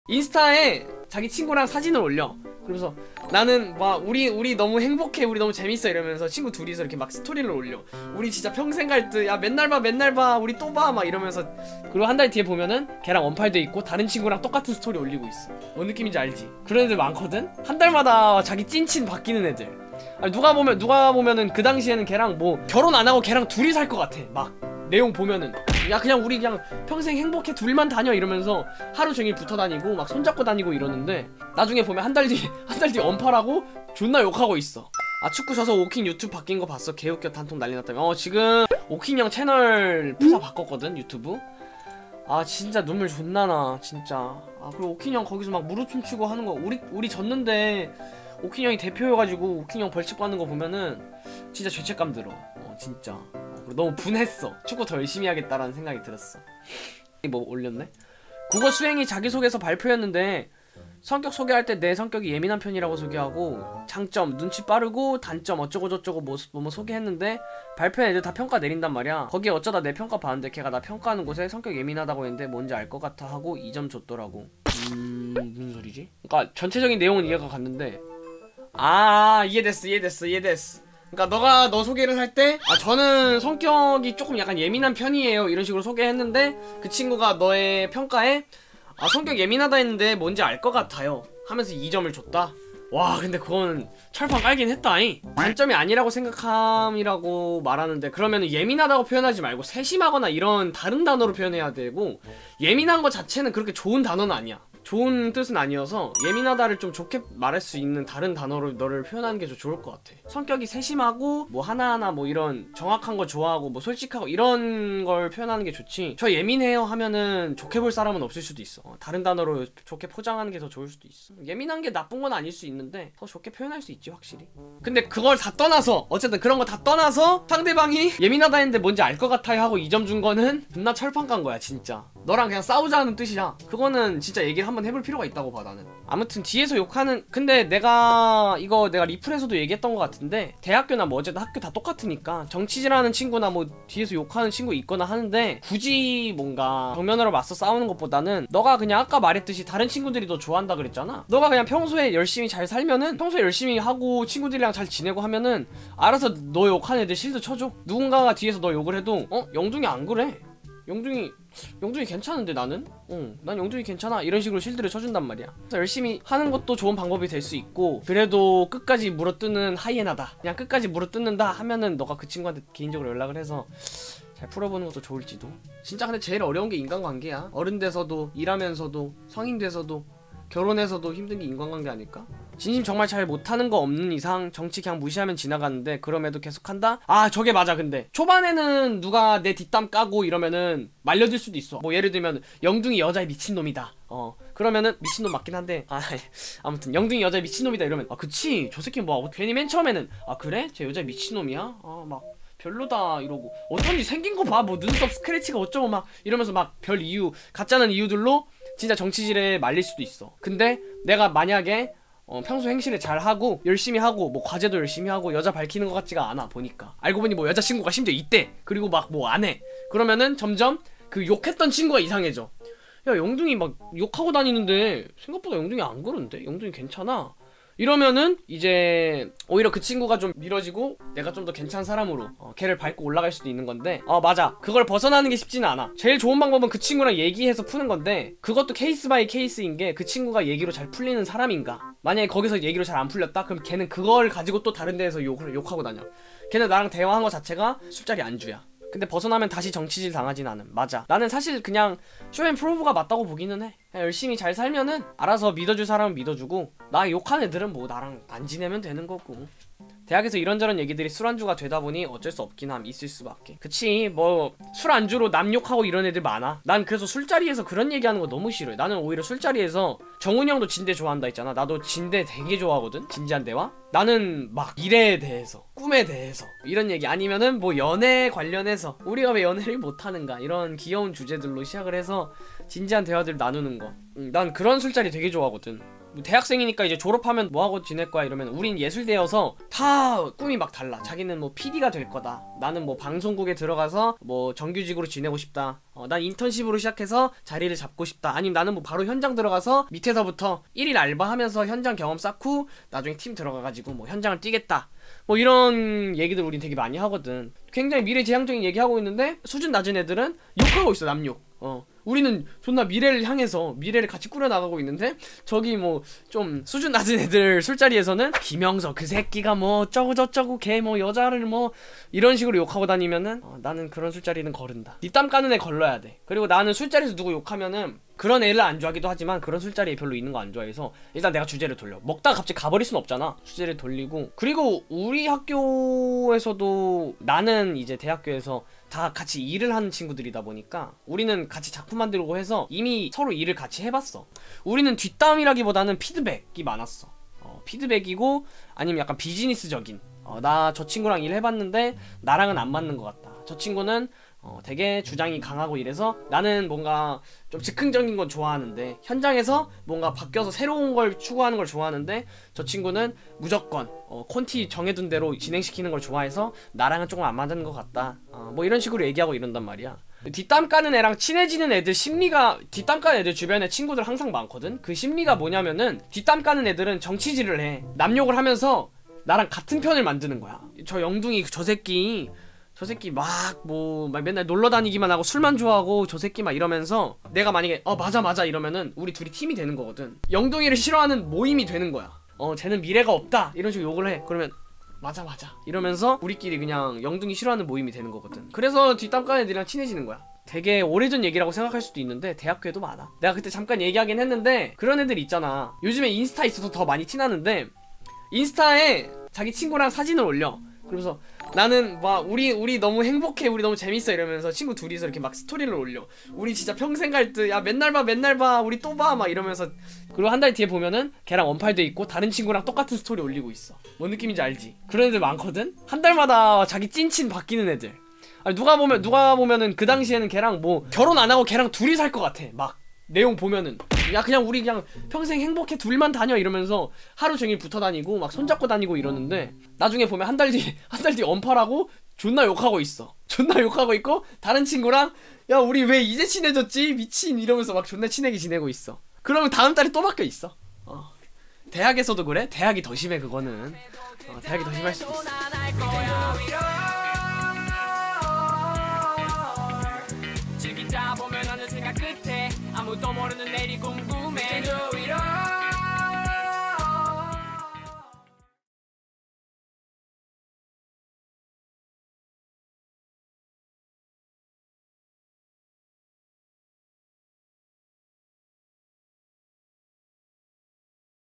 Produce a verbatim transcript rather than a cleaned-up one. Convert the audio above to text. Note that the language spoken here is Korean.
인스타에 자기 친구랑 사진을 올려. 그러면서 나는 막 우리 우리 너무 행복해, 우리 너무 재밌어 이러면서 친구 둘이서 이렇게 막 스토리를 올려. 우리 진짜 평생 갈 듯, 야 맨날 봐 맨날 봐 우리 또 봐 막 이러면서. 그리고 한 달 뒤에 보면은 걔랑 원팔돼 있고 다른 친구랑 똑같은 스토리 올리고 있어. 뭔 느낌인지 알지? 그런 애들 많거든? 한 달마다 자기 찐친 바뀌는 애들. 아니, 누가 보면 누가 보면은 그 당시에는 걔랑 뭐 결혼 안 하고 걔랑 둘이 살 것 같아. 막 내용 보면은 야 그냥 우리 그냥 평생 행복해 둘만 다녀 이러면서 하루 종일 붙어 다니고 막 손잡고 다니고 이러는데 나중에 보면 한 달 뒤 한 달 뒤 언팔하고 존나 욕하고 있어. 아 축구 져서 오킹 유튜브 바뀐 거 봤어? 개웃겨. 단통 난리 났다며. 어 지금 오킹 형 채널 프사 바꿨거든 유튜브. 아 진짜 눈물 존나 나 진짜. 아 그리고 오킹 형 거기서 막 무릎 춤추고 하는 거 우리 우리 졌는데 오킹 형이 대표여가지고 오킹 형 벌칙 받는 거 보면은 진짜 죄책감 들어. 어 진짜. 너무 분했어. 축구 더 열심히 하겠다라는 생각이 들었어. 뭐 올렸네? 국어 수행이 자기소개서 발표였는데 성격 소개할 때 내 성격이 예민한 편이라고 소개하고 장점 눈치 빠르고 단점 어쩌고저쩌고 뭐, 뭐, 뭐 소개했는데 발표에 애들 다 평가 내린단 말이야. 거기에 어쩌다 내 평가 봤는데 걔가 나 평가하는 곳에 성격 예민하다고 했는데 뭔지 알 것 같아 하고 이 점 줬더라고. 음... 무슨 소리지? 그니까 전체적인 내용은 이해가 갔는데 아 이해됐어 이해됐어 이해됐어. 그러니까 너가 너 소개를 할 때 아 저는 성격이 조금 약간 예민한 편이에요 이런 식으로 소개했는데 그 친구가 너의 평가에 아 성격 예민하다 했는데 뭔지 알 것 같아요 하면서 이 점을 줬다? 와 근데 그건 철판 깔긴 했다잉. 단점이 아니라고 생각함이라고 말하는데 그러면은 예민하다고 표현하지 말고 세심하거나 이런 다른 단어로 표현해야 되고 예민한 거 자체는 그렇게 좋은 단어는 아니야. 좋은 뜻은 아니어서 예민하다를 좀 좋게 말할 수 있는 다른 단어로 너를 표현하는 게 좀 좋을 것 같아. 성격이 세심하고 뭐 하나하나 뭐 이런 정확한 거 좋아하고 뭐 솔직하고 이런 걸 표현하는 게 좋지 저 예민해요 하면은 좋게 볼 사람은 없을 수도 있어. 어, 다른 단어로 좋게 포장하는 게 더 좋을 수도 있어. 예민한 게 나쁜 건 아닐 수 있는데 더 좋게 표현할 수 있지 확실히. 근데 그걸 다 떠나서 어쨌든 그런 거 다 떠나서 상대방이 예민하다 했는데 뭔지 알 것 같아요 하고 이 점 준 거는 존나 철판 깐 거야 진짜. 너랑 그냥 싸우자는 뜻이야. 그거는 진짜 얘기를 한번 해볼 필요가 있다고 봐 나는. 아무튼 뒤에서 욕하는 근데 내가 이거 내가 리플에서도 얘기했던 것 같은데 대학교나 뭐 어쨌든 학교 다 똑같으니까 정치질하는 친구나 뭐 뒤에서 욕하는 친구 있거나 하는데 굳이 뭔가 정면으로 맞서 싸우는 것보다는 너가 그냥 아까 말했듯이 다른 친구들이 너 좋아한다 그랬잖아. 너가 그냥 평소에 열심히 잘 살면은 평소에 열심히 하고 친구들이랑 잘 지내고 하면은 알아서 너 욕하는 애들 실드 쳐줘. 누군가가 뒤에서 너 욕을 해도 어? 영둥이 안 그래 영둥이 영둥이 괜찮은데 나는? 어, 난 영둥이 괜찮아 이런 식으로 실드를 쳐준단 말이야. 그래서 열심히 하는 것도 좋은 방법이 될 수 있고 그래도 끝까지 물어뜯는 하이에나다 그냥 끝까지 물어뜯는다 하면은 너가 그 친구한테 개인적으로 연락을 해서 잘 풀어보는 것도 좋을지도. 진짜 근데 제일 어려운 게 인간관계야. 어른 돼서도 일하면서도 성인 돼서도 결혼해서도 힘든 게 인간관계 아닐까? 진심 정말 잘 못하는 거 없는 이상 정치 그냥 무시하면 지나가는데 그럼에도 계속한다? 아 저게 맞아. 근데 초반에는 누가 내 뒷담 까고 이러면은 말려들 수도 있어. 뭐 예를 들면 영둥이 여자의 미친놈이다 어 그러면은 미친놈 맞긴 한데 아 아무튼 영둥이 여자의 미친놈이다 이러면 아 그치 저 새끼 뭐 괜히 맨 처음에는 아 그래? 쟤 여자의 미친놈이야? 아 막 별로다 이러고 어쩐지 생긴 거 봐 뭐 눈썹 스크래치가 어쩌고 막 이러면서 막 별 이유 가짜는 이유들로 진짜 정치질에 말릴 수도 있어. 근데 내가 만약에 어, 평소 행실을 잘하고 열심히 하고 뭐 과제도 열심히 하고 여자 밝히는 것 같지가 않아 보니까 알고 보니 뭐 여자친구가 심지어 있대. 그리고 막 뭐 안 해. 그러면은 점점 그 욕했던 친구가 이상해져. 야 영둥이 막 욕하고 다니는데 생각보다 영둥이 안 그런데? 영둥이 괜찮아 이러면은 이제 오히려 그 친구가 좀 미뤄지고 내가 좀 더 괜찮은 사람으로 어, 걔를 밟고 올라갈 수도 있는 건데 어 맞아 그걸 벗어나는 게 쉽지는 않아. 제일 좋은 방법은 그 친구랑 얘기해서 푸는 건데 그것도 케이스 바이 케이스인 게 그 친구가 얘기로 잘 풀리는 사람인가. 만약에 거기서 얘기로 잘 안 풀렸다? 그럼 걔는 그걸 가지고 또 다른 데에서 욕을 욕하고 다녀. 걔는 나랑 대화한 거 자체가 술자리 안주야. 근데 벗어나면 다시 정치질 당하진 않음. 맞아 나는 사실 그냥 쇼앤프로브가 맞다고 보기는 해. 그냥 열심히 잘 살면은 알아서 믿어줄 사람은 믿어주고 나 욕한 애들은 뭐 나랑 안 지내면 되는 거고. 대학에서 이런저런 얘기들이 술안주가 되다 보니 어쩔 수 없긴 함. 있을 수밖에. 그치 뭐 술안주로 남 욕하고 이런 애들 많아. 난 그래서 술자리에서 그런 얘기하는 거 너무 싫어해. 나는 오히려 술자리에서 정훈이 형도 진대 좋아한다 했잖아. 나도 진대 되게 좋아하거든. 진지한 대화. 나는 막 일에 대해서 꿈에 대해서 이런 얘기 아니면은 뭐 연애 관련해서 우리가 왜 연애를 못하는가 이런 귀여운 주제들로 시작을 해서 진지한 대화들 나누는 거. 응, 난 그런 술자리 되게 좋아하거든. 뭐 대학생이니까 이제 졸업하면 뭐하고 지낼 거야 이러면 우린 예술대여서 다 꿈이 막 달라. 자기는 뭐 피디가 될 거다, 나는 뭐 방송국에 들어가서 뭐 정규직으로 지내고 싶다, 어, 난 인턴십으로 시작해서 자리를 잡고 싶다, 아니면 나는 뭐 바로 현장 들어가서 밑에서부터 일일 알바하면서 현장 경험 쌓고 나중에 팀 들어가가지고 뭐 현장을 뛰겠다, 뭐 이런 얘기들 우린 되게 많이 하거든. 굉장히 미래지향적인 얘기하고 있는데 수준 낮은 애들은 욕하고 있어. 남욕. 어 우리는 존나 미래를 향해서 미래를 같이 꾸려나가고 있는데 저기 뭐 좀 수준 낮은 애들 술자리에서는 김영서 그 새끼가 뭐 어쩌고 저쩌고 걔 뭐 여자를 뭐 이런 식으로 욕하고 다니면은 어, 나는 그런 술자리는 거른다. 니 땀 까는 애 걸러야 돼. 그리고 나는 술자리에서 누구 욕하면은 그런 애를 안 좋아하기도 하지만 그런 술자리에 별로 있는 거 안 좋아해서 일단 내가 주제를 돌려. 먹다가 갑자기 가버릴 순 없잖아. 주제를 돌리고. 그리고 우리 학교에서도 나는 이제 대학교에서 다 같이 일을 하는 친구들이다 보니까 우리는 같이 작품 만들고 해서 이미 서로 일을 같이 해봤어. 우리는 뒷담이라기보다는 피드백이 많았어. 어, 피드백이고 아니면 약간 비즈니스적인 어, 나 저 친구랑 일 해봤는데 나랑은 안 맞는 것 같다. 저 친구는 어, 되게 주장이 강하고 이래서 나는 뭔가 좀 즉흥적인 건 좋아하는데 현장에서 뭔가 바뀌어서 새로운 걸 추구하는 걸 좋아하는데 저 친구는 무조건 어, 콘티 정해둔 대로 진행시키는 걸 좋아해서 나랑은 조금 안 맞는 것 같다. 어, 뭐 이런 식으로 얘기하고 이런단 말이야. 뒷담 까는 애랑 친해지는 애들 심리가, 뒷담 까는 애들 주변에 친구들 항상 많거든. 그 심리가 뭐냐면은 뒷담 까는 애들은 정치질을 해. 남욕을 하면서 나랑 같은 편을 만드는 거야. 저 영둥이 저 새끼 저 새끼 막 뭐 막 맨날 놀러다니기만 하고 술만 좋아하고 저 새끼 막 이러면서 내가 만약에 어 맞아 맞아 이러면은 우리 둘이 팀이 되는 거거든. 영동이를 싫어하는 모임이 되는 거야. 어 쟤는 미래가 없다 이런 식으로 욕을 해. 그러면 맞아 맞아 이러면서 우리끼리 그냥 영둥이 싫어하는 모임이 되는 거거든. 그래서 뒷담 까는 애들이랑 친해지는 거야. 되게 오래전 얘기라고 생각할 수도 있는데 대학교에도 많아. 내가 그때 잠깐 얘기하긴 했는데 그런 애들 있잖아. 요즘에 인스타 있어서 더 많이 티나는데 인스타에 자기 친구랑 사진을 올려. 그러면서 나는 막 우리 우리 너무 행복해, 우리 너무 재밌어 이러면서 친구 둘이서 이렇게 막 스토리를 올려. 우리 진짜 평생 갈 듯, 야 맨날 봐 맨날 봐 우리 또 봐 막 이러면서. 그리고 한 달 뒤에 보면은 걔랑 원팔돼 있고 다른 친구랑 똑같은 스토리 올리고 있어. 뭔 느낌인지 알지? 그런 애들 많거든? 한 달마다 자기 찐친 바뀌는 애들. 아니 누가 보면 누가 보면은 그 당시에는 걔랑 뭐 결혼 안 하고 걔랑 둘이 살 것 같아. 막 내용 보면은 야 그냥 우리 그냥 평생 행복해 둘만 다녀 이러면서 하루 종일 붙어 다니고 막 손잡고 다니고 이러는데 나중에 보면 한 달 뒤 한 달 뒤 언팔하고 존나 욕하고 있어. 존나 욕하고 있고 다른 친구랑 야 우리 왜 이제 친해졌지 미친 이러면서 막 존나 친하게 지내고 있어. 그러면 다음 달에 또 바뀌어 있어. 어. 대학에서도 그래? 대학이 더 심해 그거는. 어, 대학이 더 심할 수도 있어. 즐기다 보면 어느 생각 끝에 아무도 모르는 내일이 궁금해.